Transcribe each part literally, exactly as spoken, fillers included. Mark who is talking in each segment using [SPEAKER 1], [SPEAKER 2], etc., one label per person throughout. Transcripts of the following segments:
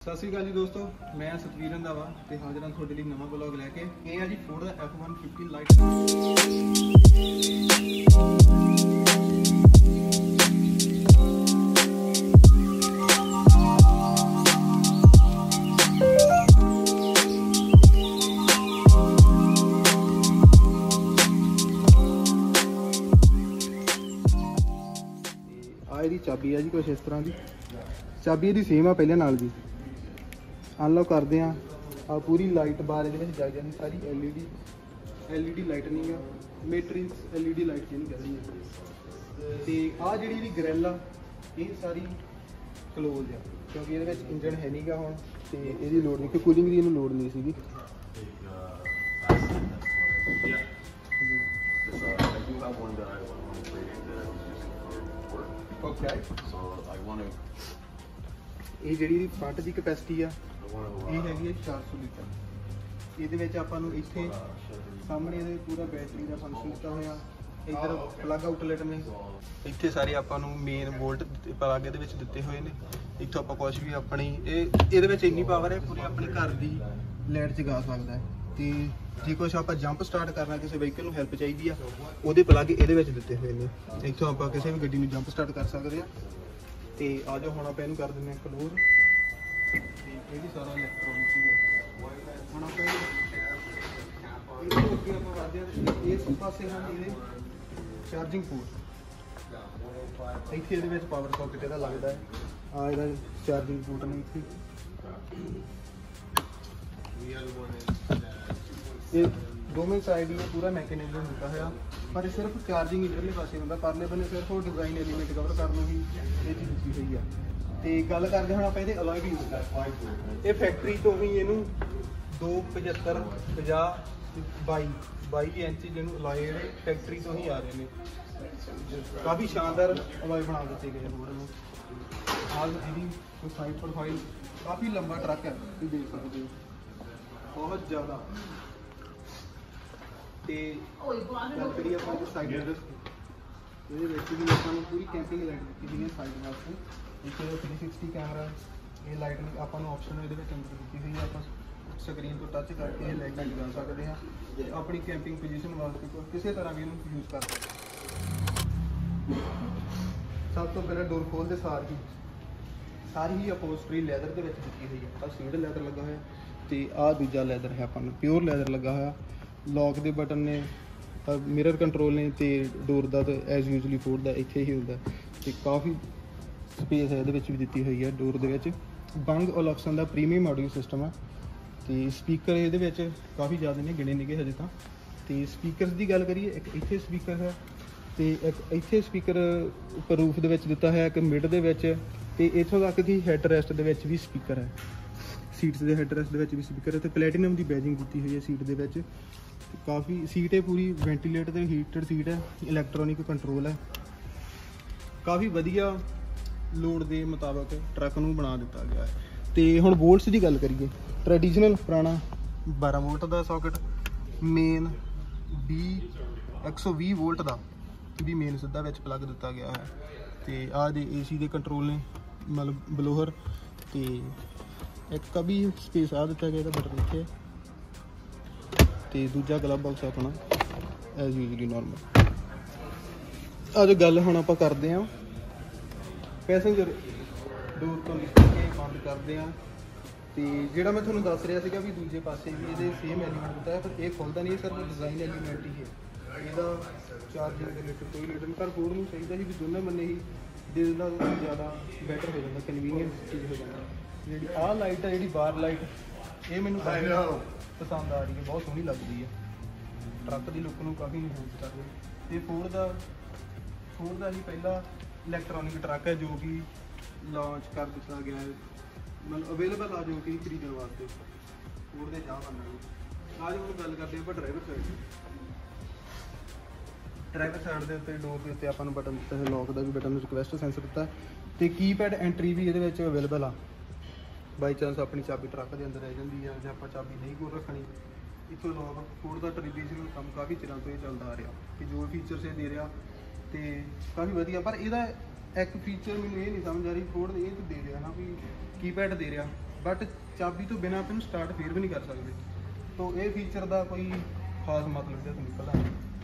[SPEAKER 1] ਸਤਿ ਸ਼੍ਰੀ ਅਕਾਲ ਜੀ ਦੋਸਤੋ, मैं सतवीर रंधावा ਤੇ ਹਾਜ਼ਰ ਹਾਂ ਤੁਹਾਡੇ ਲਈ ਨਵਾਂ ਵਲੌਗ ਲੈ ਕੇ। ਇਹ ਆ ਜੀ ਫੋਰਡ ਦਾ ਐਫ वन फिफ्टी ਲਾਈਟ। ਆ ਇਹਦੀ ਚਾਬੀ ਆ ਜੀ ਕੁਛ ਇਸ ਤਰ੍ਹਾਂ ਦੀ ਚਾਬੀ ਇਹਦੀ ਸੇਮ ਆ ਪਹਿਲੇ ਨਾਲ ਜੀ। अनलॉक करते हैं आ पूरी लाइट बार ये जग जाती सारी L E D L E D light नहीं है matrix L E D light नहीं कह रही तो आ जी ग्रिल आ ये सारी क्लोज है क्योंकि ये इंजन है नहीं गा हुण तो ये लोड़ नहीं कि कूलिंग की लोड़ नहीं सी। ये जी फ्रंट की कैपेसिटी आ ये हैगी चार सौ लीटर। ये ਆਪਾਂ ਨੂੰ ਇੱਥੇ ਸਾਹਮਣੇ ਇਹਦੇ ਪੂਰਾ ਬੈਟਰੀ ਦਾ ਫੰਕਸ਼ਨ ਦਿੱਤਾ ਹੋਇਆ। ਇਧਰ ਪਲੱਗ ਆਊਟਲੈਟ ਨੇ, ਇੱਥੇ ਸਾਰੇ ਆਪਾਂ ਨੂੰ ਮੇਨ ਵੋਲਟ ਪਲੱਗ ਇਹਦੇ ਵਿੱਚ ਦਿੱਤੇ ਹੋਏ ਨੇ। ਇੱਥੋਂ ਆਪਾਂ ਕੁਝ ਵੀ ਆਪਣੀ ਇਹ ਇਹਦੇ ਵਿੱਚ ਇੰਨੀ ਪਾਵਰ ਹੈ ਪੂਰੀ ਆਪਣੇ ਘਰ ਦੀ ਲਾਈਟ ਜਗਾ ਸਕਦਾ ਹੈ। ਤੇ ਜੇ ਕੁਝ ਆਪਾਂ ਜੰਪ ਸਟਾਰਟ ਕਰਨਾ ਕਿਸੇ ਵਹੀਕਲ ਨੂੰ ਹੈਲਪ ਚਾਹੀਦੀ ਆ ਉਹਦੇ ਪਲੱਗ ਇਹਦੇ ਵਿੱਚ ਦਿੱਤੇ ਹੋਏ ਨੇ। ਇੱਥੋਂ ਆਪਾਂ ਕਿਸੇ ਵੀ ਗੱਡੀ ਨੂੰ ਜੰਪ ਸਟਾਰਟ ਕਰ ਸਕਦੇ ਆ। ਤੇ ਆ ਜਾਓ ਹੁਣ ਆਪਾਂ ਇਹਨੂੰ ਕਰ ਦਿੰਦੇ ਆ ਕਲੋਜ਼। ये भी सारा इलेक्ट्रॉनिक ही है। हम आप इस पास हम चार्जिंग पोर्ट इतने पावर सॉकेट यदा लगता है आ यदा चार्जिंग पोर्ट ने इतने दोवें साइड ही पूरा मैकेनिज्म दिता है पर सिर्फ चार्जिंग इधरले पासे होंगे परले बने सिर्फ वो डिजाइन एलीमेंट कवर करने ही ये चीज़ दी हुई है। तो गल करते हैं आप ये अलॉय भी यूज करते ये फैक्ट्री तो ही इनू दो पचहत्तर पचास बाई बाई इंच जिन्होंने अलॉय फैक्ट्री तो ही आ रहे हैं। काफ़ी शानदार अलॉय बना दिते गए बोर्ड में। आज ये साइड प्रोफाइल काफ़ी लंबा ट्रक है तुम देख सकते हो बहुत ज़्यादा। तो साइड ये पूरी कैंपिंग लाइट दी साइड वास्ते इतने थ्री सिक्सटी कैमरा ये लाइट आपको ऑप्शन ये अंदर दी हुई है। आप स्क्रीन तो टच करके ये लाइट लगा सकते हैं अपनी कैंपिंग पोजीशन वास्ते किसी तरह भी इन्हें यूज़ कर सकते। सब तो पहले डोर खोलते सार ही सारी ही अपोस्ट्री लैदर के दी हुई है। आ सीड लैदर लगा है तो आ दूजा लैदर है अपन प्योर लैदर लगा हुआ। लॉक के बटन ने मिरर कंट्रोल ने तो डोर का तो एज यूजली फोर्ड का इत्थे ही होंगे तो काफ़ी स्पेस है भी दी हुई है। डोर के बंग ओलॉक्सन का प्रीमियम ऑडियो सिस्टम है तो स्पीकर ये काफ़ी ज़्यादा ने गिने निगे हजे तक। तो स्पीकर की गल करिए एक इत्थे स्पीकर है तो एक इत्थे स्पीकर उपर रूफ के दिता है एक मिड के इतों तक कि हैड रेस्ट के भी स्पीकर है। सीट्स के हैड रेस्ट के भी स्पीकर है तो प्लैटिनम की बैजिंग की हुई है सीट के। काफ़ी सीट है पूरी वेंटीलेटर हीटर सीट है इलैक्ट्रॉनिक कंट्रोल है। काफ़ी वधिया लोड के मुताबिक ट्रक नूं बना दिता गया है। तो हुण वोल्ट्स की गल करिए ट्रैडिशनल पुराना बारह वोल्ट का सॉकेट मेन भी एक सौ भी वोल्ट का भी मेन सीधा विच प्लग दिता गया है। तो आ दे ए सी के कंट्रोल ने मतलब ब्लोअर तो एक का भी स्पेस आ दिता गया बटन इत्थे तो दूजा ग्लव बॉक्स अपना एज यूजली नॉर्मल। अज गल हुण आपां करदे हां पैसेंजर डोर तो निकल के बंद करते हैं। तो जोड़ा मैं थोड़ा दस रहा था भी दूजे पासे भी ये सेम एलीमेंट होता है पर यह खुलता नहीं सिर्फ डिज़ाइन एलीमेंट ही है। यदा चार्जिंग के रिलेटेड कोई रिलेटेड पर फोर्ड में चाहिए भी दोनों बने ही दिल का ज़्यादा बैटर हो जाता कन्वीनियंस चीज़ हो जाती। जी आ लाइट है जी बार लाइट ये मैंने पसंद आ रही है बहुत सोहनी लगती है ट्रक की लुक में काफ़ी इनहेंस कर रही है। ये फोर्ड का फोर्ड का ही पहला इलैक्ट्रॉनिक ट्रक है जो कि लॉन्च कर दिता गया है मतलब अवेलेबल आ जो कि खरीदने वास्ते फोर्ड के चाह करना। आज हम गल करते हैं ड्राइवर साइड ड्राइवर साइड के उत्ते डोर के उत्ते आपां नूं बटन दिता है लॉक का भी बटन रिक्वेस्ट सेंसर दिता तो कीपैड एंट्री भी ये अवेलेबल आ। बाई चांस अपनी चाबी ट्रक के अंदर रह जाती है जो आप चाबी नहीं कोल रखनी इतों लॉक फोर्ड का ट्रेडिशनल काम काफ़ी चिरों तो ये चलता आ रहा कि जो फीचर्स ये दे रहा तो काफ़ी वधिया। पर यदा एक फीचर मैंने ये नहीं समझ आ रही फोर्ड ये तो दे रहा ना भी कीपैड दे रहा बट चाबी तो बिना अपन स्टार्ट फिर भी नहीं कर सकते। तो ये फीचर का कोई खास मतलब जो निकलदा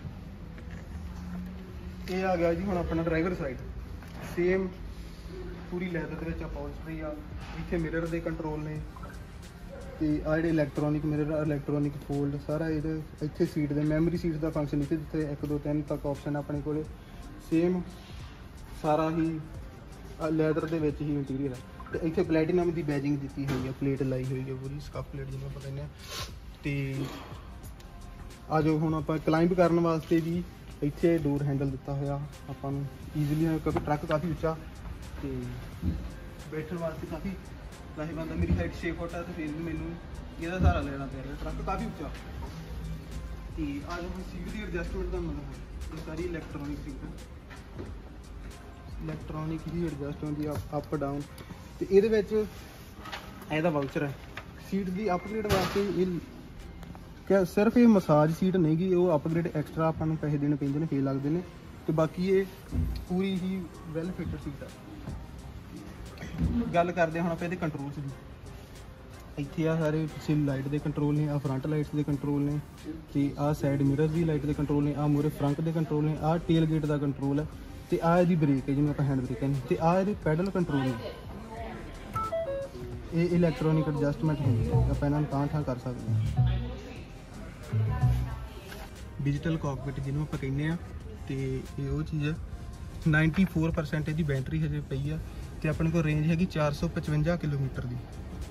[SPEAKER 1] ये आ गया जी। हुण अपना ड्राइवर साइड सेम पूरी लैदर दे विच अपहोल्स्टरी आ। इत्थे मिरर दे कंट्रोल ने ते आ जिहड़े इलैक्ट्रॉनिक मिरर इलैक्ट्रॉनिक फोल्ड सारा ये इत्थे सीट दे मैमरी सीट का फंक्शन इत्थे जिथे एक दो तीन तक ऑप्शन अपने कोले सेम सारा ही लैदर दे विच ही इंटीरियर है। तो इत्थे प्लैटिनम की बैजिंग दी हुई है, प्लेट लाई हुई है पूरी स्कफ प्लेट जिन्होंने आप कहने। तो आ जो हुण आपां क्लाइंब करने वास्ते भी इत्थे डोर हैंडल दिता होया आपां नूं ईजीली, क्योंकि ट्रक काफ़ी उच्चा तो बैठने वास्ते काफ़ी लाहेबंद। मेरी हाइट छे फुट है तो फिर भी मैनूं इहदा सहारा लेना पै रहा, ट्रक काफ़ी उच्चा। तो आ जो हुण सीट की एडजस्टमेंट का मतलब ये सारी इलैक्ट्रॉनिक सीट है, इलैक्ट्रॉनिक ही एडजस्ट होंदी अप डाउन। तो ये ਇਹਦਾ ਵਾਊਚਰ है सीट की अपग्रेड वास्ते। ये क्या सिर्फ ये मसाज सीट नहीं गी, वो अपग्रेड एक्सट्रा ਆਪਾਂ ਨੂੰ ਪੈਸੇ देने ਪੈਂਦੇ ਨੇ, ਫੇਰ ਲੱਗਦੇ ਨੇ। ਤੇ ਬਾਕੀ ਇਹ ਪੂਰੀ ਹੀ ਵੈਲ ਫਿਟਡ ਸੀਟ ਆ। ਗੱਲ ਕਰਦੇ ਹੁਣ ਆਪਾਂ ਇਹਦੇ ਕੰਟਰੋਲਸ ਦੀ। ਇੱਥੇ ਆ ਸਾਰੇ ਪਿੱਛੇ ਲਾਈਟ ਦੇ ਕੰਟਰੋਲ ਨੇ, ਆ ਫਰੰਟ ਲਾਈਟਸ ਦੇ ਕੰਟਰੋਲ ਨੇ, ਤੇ ਆ ਸਾਈਡ ਮਿਰਰਸ ਦੀ ਲਾਈਟ ਦੇ ਕੰਟਰੋਲ ਨੇ, ਆ ਮੂਰੇ ਫਰੰਟ ਦੇ ਕੰਟਰੋਲ ਨੇ, ਆ ਟੇਲ ਗੇਟ ਦਾ ਕੰਟਰੋਲ ਹੈ, ਤੇ ਆ ਇਹਦੀ ਬ੍ਰੇਕ ਹੈ ਜਿਹਨੂੰ ਆਪਾਂ ਹੈਂਡ ਬ੍ਰੇਕ ਕਹਿੰਦੇ, ਤੇ ਆ ਇਹਦੇ ਪੈਡਲ ਕੰਟਰੋਲ ਨੇ। ਇਹ ਇਲੈਕਟ੍ਰੋਨਿਕ ਐਡਜਸਟਮੈਂਟ ਹੁੰਦੀ ਹੈ, ਆਪਾਂ ਇਹਨਾਂ ਨੂੰ ਤਾਂ ਠਾਂ ਕਰ ਸਕਦੇ ਹਾਂ। डिजिटल कॉकपिट जिन्होंने आप कहने हैं, तो ये वो चीज़ है। नाइनटी फोर परसेंट इसकी बैटरी हजे पई है, तो अपने को रेंज हैगी चार सौ पचवंजा किलोमीटर की।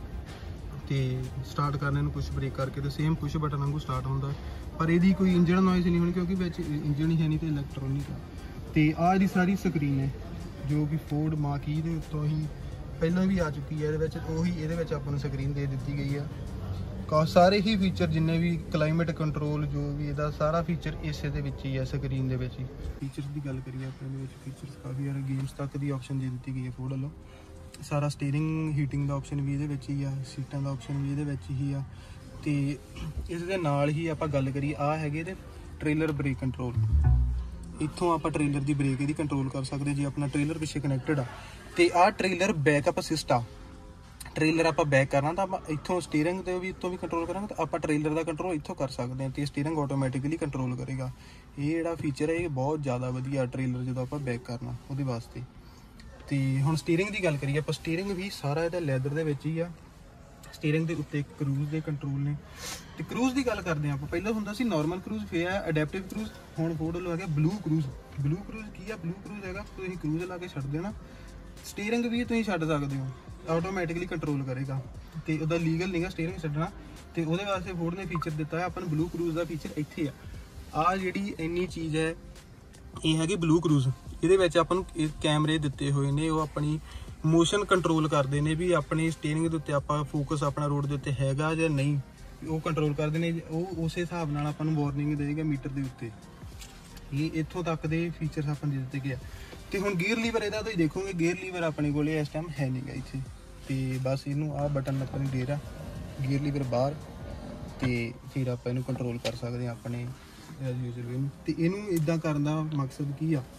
[SPEAKER 1] तो स्टार्ट करने कुछ ब्रेक करके तो सेम पुश बटन वांगू स्टार्ट होंदा, पर यदि कोई इंजन नॉइज़ नहीं होनी क्योंकि बिच इंजन ही है नहीं, तो इलैक्ट्रॉनिक है। तो आ जी सारी स्क्रीन है जो कि फोर्ड मार्क ई दे उत्तों ही पहलों भी आ चुकी है। ये अपन स्क्रीन दे दी गई है। का सारे ही फीचर जिन्ने भी क्लाइमेट कंट्रोल जो भी इसका सारा फीचर इस ही है स्क्रीन के ही। फीचर्स की गल करिए अपने फीचर्स काफ़ी सारे गेम्स तक की ऑप्शन दे दी गई है फोर्ड वालों। सारा स्टीयरिंग हीटिंग का ऑप्शन भी ये ही आ, सीटां का ऑप्शन भी ये ही आ। तो इस दे नाल ही आप गल करिए आ है ट्रेलर ब्रेक कंट्रोल। इत्थों आप ट्रेलर की ब्रेक यदि कंट्रोल कर सकते जी अपना ट्रेलर पिछे कनैक्टेड आ। तो आ ट्रेलर बैकअप असिस्ट आ, ट्रेलर आप बैक करना तो आप इतों स्टीयरिंग तो भी इतों भी कंट्रोल करेंगे, तो आप ट्रेलर का कंट्रोल इतों कर सकते हैं, तो स्टीयरिंग ऑटोमैटिकली कंट्रोल करेगा। ये जो फीचर है ये बहुत ज़्यादा वधिया ट्रेलर जो आप बैक करना वो वास्ते। तो हम स्टीयरिंग की गल करिए, आप स्टीयरिंग भी सारा ये लैदर के ही आ। स्टीयरिंग के उत्ते क्रूज के कंट्रोल ने। तो क्रूज की गल करते हैं आप, पहले होंदा सी नॉर्मल क्रूज, फिर है अडैप्टिव क्रूज, हुण फोर्ड वालों है ब्लू क्रूज। ब्लू क्रूज की है, ब्लू क्रूज है तुसीं क्रूज ला के छड्ड देना, स्टीयरिंग भी तुसीं छड्ड सकदे हो, ऑटोमैटिकली कंट्रोल करेगा। तो वह लीगल नहीं है स्टीयरिंग छड्डना, तो वो वास्ते फोर्ड ने फीचर दिता है अपन ब्लू क्रूज का फीचर इत्थे आ। आ जिहड़ी इन्नी चीज़ है ये है ब्लू क्रूज। ये अपन कैमरे दिते हुए ने, वो अपनी मोशन कंट्रोल करते हैं भी अपनी स्टीयरिंग के उत्ते आप फोकस अपना रोड के उत्ते हैगा या नहीं, वो कंट्रोल करते हैं। वो उस हिसाब नाल आपां नूं वार्निंग देगा मीटर के उत्ते। ये इत्थों तक के फीचर्स अपन दे दिते गए। तो हुण गियर लीवर इहदा तुसीं देखोगे, गियर लीवर अपने को इस टाइम है नहीं गा इत्थे, तो बस इनू आ बटन अपने दे रहा गियर लीवर बाहर, तो फिर आप इनू कंट्रोल कर सकते हैं अपने एज यूजुअल। तो इनू इदा करने का मकसद की आ,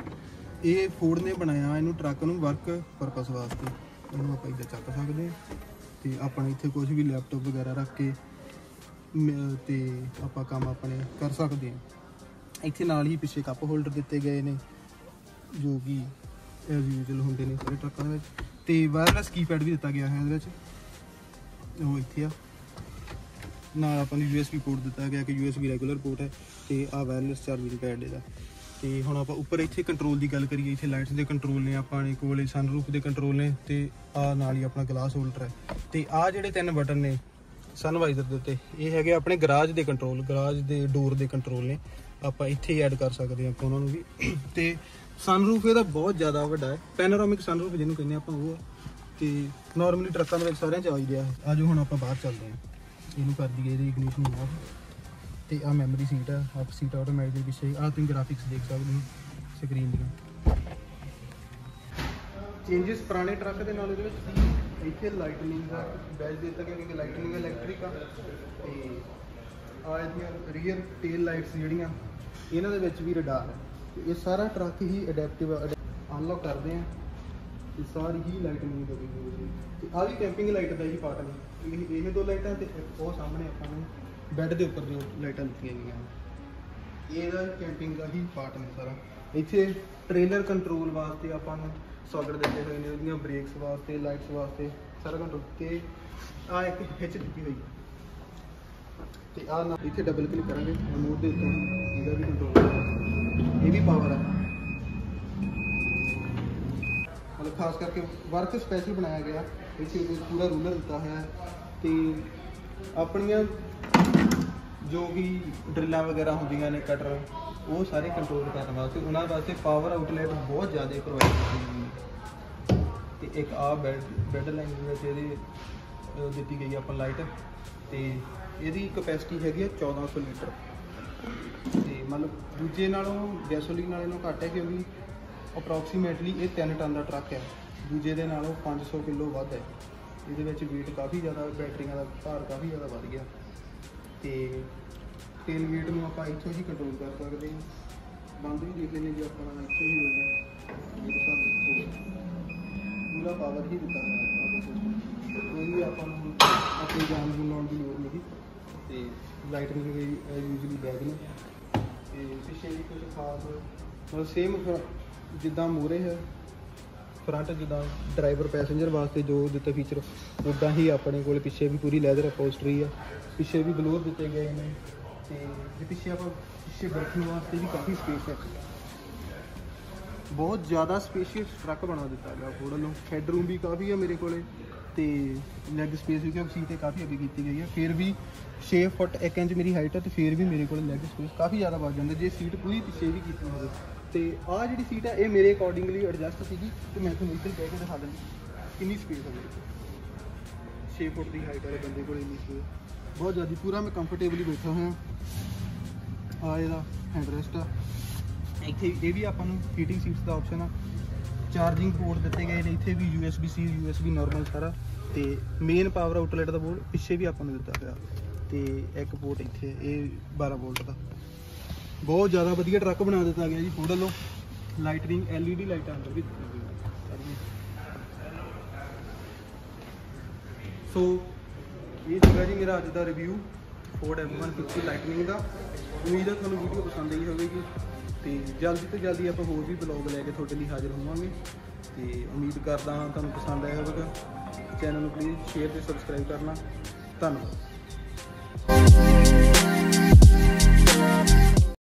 [SPEAKER 1] ये फोर्ड ने बनाया इनू ट्रक नू वर्क परपस वास्ते। इनू आप इदा चक सकते हैं, तो अपने इत्थे कुछ भी लैपटॉप वगैरह रख के तो आप काम अपने कर सकते हैं। इत्थे नाल ही पिछे कप होल्डर दिते गए ने जो कि एज यूजुअल होंगे ने सारे ट्रकों में। तो वायरलैस कीपैड भी दिता गया है वो इत्थे आ, नाल आपां नूं यूएसबी पोर्ट दिता गया कि यूएसबी रैगूलर पोर्ट है, तो आ वायरलैस चार्जिंग पैड इहदा। तो हुण आपां उपर इत्थे कंट्रोल की गल करिए, इत्थे लाइट्स के कंट्रोल ने, अपने कोल सनरूफ के कंट्रोल ने, तो आ नाल ही अपना ग्लास होल्डर है। तो आ जिहड़े तीन बटन ने सनवाइजर के उत्ते ये है अपने गराज के कंट्रोल, गराज के डोर के कंट्रोल ने, आप इत्थे ऐड कर सकते हैं उन्होंने भी। तो सनरूफ ये बहुत ज़्यादा वड्डा है, पैनोरामिक सनरूफ जिन्होंने कहने आप वो। तो नॉर्मली ट्रकों में सारे आ ही गया है। अज हम आप बाहर चलते हैं, इनू कर दिए इग्निशन ऑफ। तो आ मैमरी सीट है, आप सीट ऑटोमैटिक पिछे आ तुम ग्राफिक्स देख सकते हो स्क्रीन दी। चेंजिस पुराने ट्रक के नाल इत्थे लाइटनिंग का बैच दिता गया क्योंकि लाइटनिंग इलैक्ट्रिक आ। तो आ रियर टेल लाइट्स जिहड़ियां इन्हां दे विच भी रडार है। ये सारा ट्रक ही अडैप्टिव अनलॉक करते हैं ਤੇ ਸਾਰੀ ਹੀ ਲਾਈਟਨਿੰਗ ਦਬੀ ਹੋਈ ਸੀ। ਤੇ ਆਹ ਵੀ ਕੈਂਪਿੰਗ ਲਾਈਟ ਦਾ ਹੀ ਪਾਰਟ ਨੇ, ਇਹ ਇਹ ਦੋ ਲਾਈਟਾਂ ਤੇ ਇੱਕ ਉਹ ਸਾਹਮਣੇ ਆਪਾਂ ਨੂੰ ਬੈੱਡ ਦੇ ਉੱਪਰ ਜੋ ਲਾਈਟਾਂ ਦਿੱਤੀਆਂ ਗਈਆਂ, ਇਹਦਾ ਕੈਂਪਿੰਗ ਦਾ ਹੀ ਪਾਰਟ ਨੇ ਸਾਰਾ। ਇੱਥੇ ਟ੍ਰੇਲਰ ਕੰਟਰੋਲ ਵਾਸਤੇ ਆਪਾਂ ਨੂੰ ਸੌਕਟ ਦਿੱਤੇ ਹੋਏ ਨੇ, ਉਹਦੀਆਂ ਬ੍ਰੇਕਸ ਵਾਸਤੇ, ਲਾਈਟਸ ਵਾਸਤੇ ਸਾਰਾ ਕੰਟਰੋਲ। ਤੇ ਆਹ ਇੱਕ ਹਿੱਚ ਦਿੱਤੀ ਹੋਈ ਤੇ ਆਹ ਨਾ ਇੱਥੇ ਡਬਲ ਕਲਿੱਕ ਕਰਾਂਗੇ ਰਿਮੋਟ ਦੇ ਉੱਤੋਂ, ਇਹਦਾ ਵੀ ਕੰਟਰੋਲ, ਇਹ ਵੀ ਪਾਵਰ ਆ। ਮਤਲਬ ਖਾਸ ਕਰਕੇ ਵਰਕ ਸਪੈਸ਼ਲ ਬਣਾਇਆ ਗਿਆ, ਇੱਥੇ ਪੂਰਾ ਰੂਲਰ ਦਿੱਤਾ ਹੋਇਆ ਹੈ। ਤੇ ਆਪਣੀਆਂ ਜੋ ਵੀ ਡਰਿਲਾਂ ਵਗੈਰਾ ਹੁੰਦੀਆਂ ਨੇ, ਕਟਰ, ਉਹ ਸਾਰੇ ਕੰਟਰੋਲ ਕਰਨ ਵਾਸਤੇ ਉਹਨਾਂ ਵਾਸਤੇ ਪਾਵਰ ਆਊਟਲੈਟ ਬਹੁਤ ਜ਼ਿਆਦਾ ਪ੍ਰੋਵਾਈਡ ਕੀਤੀ ਗਈ ਹੈ। ਤੇ ਇੱਕ ਆਹ ਬੈਡ ਬੈੱਡ ਲਾਈਨ ਵਿੱਚ ਇਹਦੇ ਦਿੱਤੀ ਗਈ ਆਪਾਂ ਲਾਈਟ, ਤੇ ਇਹਦੀ ਕਪੈਸਿਟੀ ਹੈਗੀ ਹੈ ਚੌਦਾਂ ਸੌ ਲੀਟਰ। ਤੇ ਮਤਲਬ ਦੂਜੇ ਨਾਲੋਂ ਗੈਸੋਲੀਨ ਵਾਲੇ ਨਾਲੋਂ ਘੱਟ ਹੈ, ਕਿਉਂਕਿ ਅਪਰੋਕਸੀਮੇਟਲੀ ਇਹ ਤਿੰਨ ਟਨ ਦਾ ਟਰੱਕ ਹੈ, ਦੂਜੇ ਦੇ ਨਾਲੋਂ ਪੰਜ ਸੌ ਕਿਲੋ ਵੱਧ ਹੈ। ਇਹਦੇ ਵਿੱਚ weight ਕਾਫੀ ਜ਼ਿਆਦਾ, ਬੈਟਰੀਆਂ ਦਾ ਭਾਰ ਕਾਫੀ ਜ਼ਿਆਦਾ ਵੱਧ ਗਿਆ। ਤੇ ਤੇਲ weight ਨੂੰ ਆਪਾਂ ਇੱਥੋਂ ਹੀ ਕੰਟਰੋਲ ਕਰ ਸਕਦੇ ਹਾਂ। ਬੰਦ ਵੀ ਦੇਖ ਲੈਂਦੇ ਜੇ ਆਪਾਂ ਇੱਥੇ ਹੀ ਹੋਊਗਾ, ਇਹ ਸਾਨੂੰ ਪੂਰਾ ਪਾਵਰ ਹੀ ਦਿੱਤਾ ਹੋਇਆ ਹੈ ਸਿਸਟਮ। ਕੋਈ ਵੀ ਆਪਾਂ ਨੂੰ ਆਪਣੀ ਜਾਨ ਨੂੰ ਲਾਉਣ ਦੀ ਲੋੜ ਨਹੀਂ। ਤੇ ਲਾਈਟਨਿੰਗ ਵੀ ਯੂਜ਼ਲੀ ਬੈਗ ਨੇ, ਤੇ ਪਿੱਛੇ ਵੀ ਕੁਝ ਖਾਸ ਮਤਲਬ ਸੇਮ ਜਿੱਦਾਂ ਮੂਹਰੇ ਹੈ ਫਰੰਟ, ਜਿੱਦਾਂ ਡਰਾਈਵਰ ਪੈਸੇਂਜਰ ਵਾਸਤੇ ਜੋ ਦਿੱਤਾ ਫੀਚਰ, ਉੱਦਾਂ ਹੀ ਆਪਣੇ ਕੋਲ ਪਿੱਛੇ ਵੀ ਪੂਰੀ ਲੈਦਰ ਅਪੋਸਟਰੀ ਆ। ਪਿੱਛੇ ਵੀ ਬਲੋਰ ਦਿੱਤੇ ਗਏ ਨੇ, ਤੇ ਜੇ ਪਿੱਛੇ ਆਪਾਂ ਪਿੱਛੇ ਬੈਠਣ ਵਾਸਤੇ ਵੀ ਕਾਫੀ ਸਪੇਸ ਹੈ। ਬਹੁਤ ਜ਼ਿਆਦਾ ਸਪੇਸ਼ੀਅਸ ਟਰੱਕ ਬਣਾ ਦਿੱਤਾ ਗਿਆ ਫੋਰਡ ਵੱਲੋਂ। ਹੈਡਰੂਮ ਵੀ ਕਾਫੀ ਆ ਮੇਰੇ ਕੋਲੇ, ਤੇ ਲੈਗ ਸਪੇਸ ਵੀ ਕਿਉਂਕਿ ਸੀਟ ਤੇ ਕਾਫੀ ਅੱਗੇ ਕੀਤੀ ਗਈ ਹੈ। ਫਿਰ ਵੀ ਛੇ ਫੁੱਟ ਇੱਕ ਇੰਚ ਮੇਰੀ ਹਾਈਟ ਹੈ, ਤੇ ਫਿਰ ਵੀ ਮੇਰੇ ਕੋਲ ਲੈਗ ਸਪੇਸ ਕਾਫੀ ਜ਼ਿਆਦਾ ਵੱਧ ਜਾਂਦਾ ਜੇ ਸੀਟ ਪੂਰੀ ਪਿੱਛੇ ਵੀ ਕੀਤੀ ਹੋਵੇ। ਤੇ ਆਹ ਜਿਹੜੀ ਸੀਟ ਹੈ ਇਹ ਮੇਰੇ ਅਕੋਰਡਿੰਗਲੀ ਐਡਜਸਟ ਸੀਗੀ, ਤੇ ਮੈਂ ਤੁਹਾਨੂੰ ਇੱਥੇ ਕਹਿ ਕੇ ਦਿਖਾ ਦਿੰਦੀ ਕਿੰਨੀ ਸਪੇਸ ਹੈ ਮੇਰੇ ਕੋਲ। ਛੇ ਫੁੱਟ ਦੀ ਹਾਈਟ ਵਾਲੇ ਬੰਦੇ ਕੋਲ ਇੰਨੀ ਸਪੇਸ ਬਹੁਤ ਜ਼ਿਆਦਾ, ਪੂਰਾ ਮੈਂ ਕੰਫਰਟੇਬਲੀ ਬੈਠਾ ਹੋਇਆ। ਆਹ ਇਹਦਾ ਹੈਂਡ ਰੈਸਟ ਆ, ਇੱਥੇ ਇਹ ਵੀ ਆਪਾਂ ਨੂੰ ਹੀਟਿੰਗ ਸੀਟਸ ਦਾ ਆਪਸ਼ਨ ਆ। ਚਾਰਜਿੰਗ ਪੋਰਟ ਦਿੱਤੇ ਗਏ ਨੇ, ਇੱਥੇ ਵੀ U S B C, U S B normal ਸਾਰਾ। ਤੇ ਮੇਨ ਪਾਵਰ ਆਊਟਲੈਟ ਦਾ ਬੋਰਡ ਪਿੱਛੇ ਵੀ ਆਪਾਂ ਨੂੰ ਦਿੱਤਾ ਹੋਇਆ, ਤੇ ਇੱਕ ਪੋਰਟ ਇੱਥੇ, ਇਹ ਬਾਰਾਂ ਵੋਲਟ ਦਾ। ਬਹੁਤ ਜ਼ਿਆਦਾ ਵਧੀਆ ਟਰੱਕ ਬਣਾ ਦਿੱਤਾ ਗਿਆ ਜੀ ਫੋਰਡ ਵੱਲੋਂ। ਲਾਈਟਨਿੰਗ ਐਲ ਈ ਡੀ ਲਾਈਟਾਂ ਅੰਦਰ ਵੀ ਦਿੱਤੀਆਂ ਗਈਆਂ। ਸੋ ਇਹ ਸੀਗਾ ਜੀ ਮੇਰਾ ਅੱਜ ਦਾ review Ford F one fifty lightning ਦਾ। ਉਮੀਦ ਹੈ ਤੁਹਾਨੂੰ ਵੀਡੀਓ ਪਸੰਦ ਆਈ ਹੋਵੇਗੀ, ਤੇ ਜਲਦੀ ਤੋਂ ਜਲਦੀ ਆਪਾਂ ਹੋਰ ਵੀ ਬਲੌਗ ਲੈ ਕੇ ਤੁਹਾਡੇ ਲਈ ਹਾਜ਼ਰ ਹੋਵਾਂਗੇ। ਤੇ ਉਮੀਦ ਕਰਦਾ ਹਾਂ ਤੁਹਾਨੂੰ ਪਸੰਦ ਆਇਆ ਹੋਵੇਗਾ। ਚੈਨਲ ਨੂੰ ਪਲੀਜ਼ ਸ਼ੇਅਰ ਤੇ ਸਬਸਕ੍ਰਾਈਬ ਕਰਨਾ। ਧੰਨਵਾਦ।